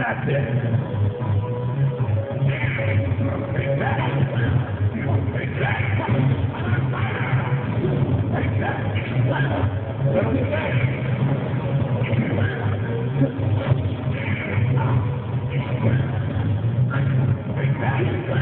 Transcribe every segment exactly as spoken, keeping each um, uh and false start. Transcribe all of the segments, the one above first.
That's it. Take that. Take that. Take that. That'll get that. Take that.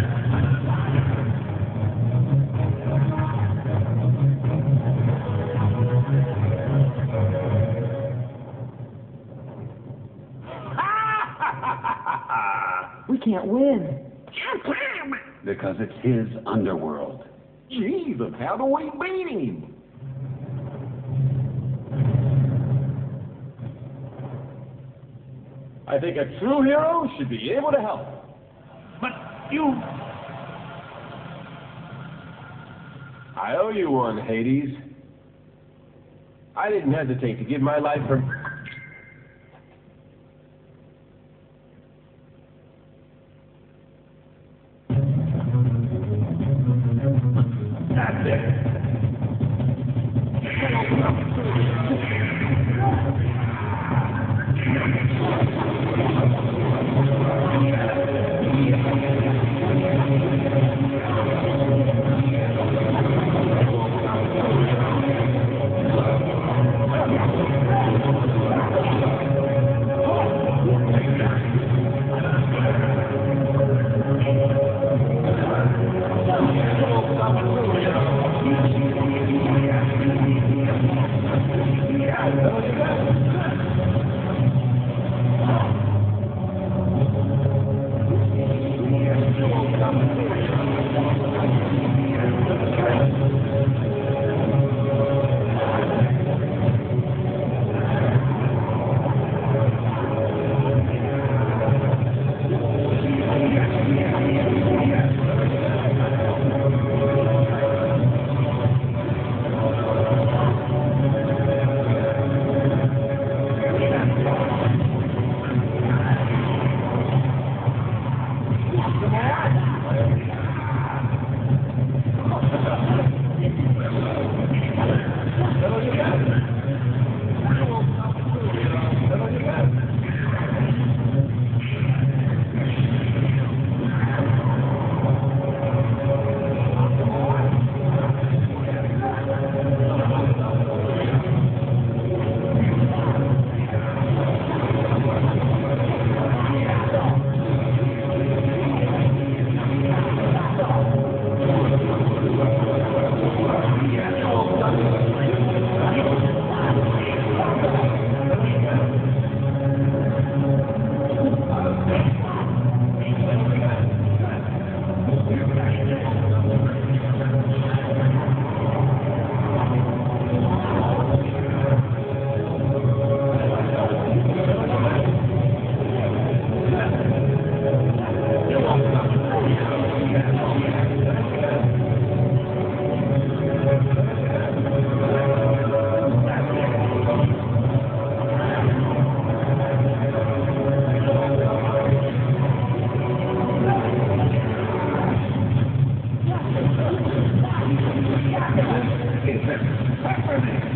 We can't win. Because it's his underworld. Jesus, how do we beat him? I think a true hero should be able to help. But you... I owe you one, Hades. I didn't hesitate to give my life for... That's it. It's a